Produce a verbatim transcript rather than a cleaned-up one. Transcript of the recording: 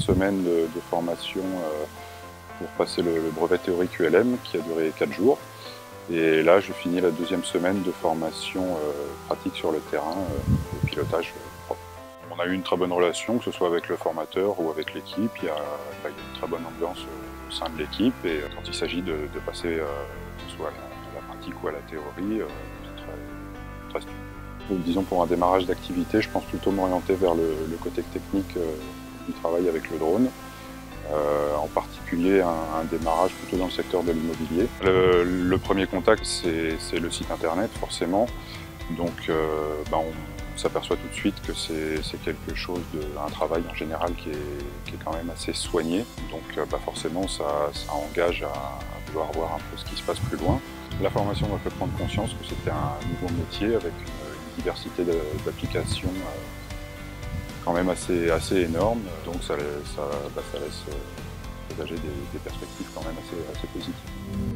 semaine de, de formation euh, pour passer le, le brevet théorique U L M qui a duré quatre jours. Et là, je finis la deuxième semaine de formation euh, pratique sur le terrain, euh, de pilotage euh, propre. On a eu une très bonne relation, que ce soit avec le formateur ou avec l'équipe. Il y a, bah, il y a une très bonne ambiance au, au sein de l'équipe. Et quand il s'agit de, de passer euh, que ce soit à la, à la pratique ou à la théorie, euh, c'est très, très stupide. Donc, disons pour un démarrage d'activité, je pense plutôt m'orienter vers le, le côté technique euh, du travail avec le drone. Euh, en particulier un, un démarrage plutôt dans le secteur de l'immobilier. Le, le premier contact, c'est le site internet forcément, donc euh, ben on s'aperçoit tout de suite que c'est quelque chose, de, un travail en général qui est, qui est quand même assez soigné, donc ben forcément ça, ça engage à, à vouloir voir un peu ce qui se passe plus loin. La formation m'a fait prendre conscience que c'était un nouveau métier avec une, une diversité d'applications quand même assez, assez énorme, donc ça, ça, bah, ça laisse présager des, des perspectives quand même assez, assez positives.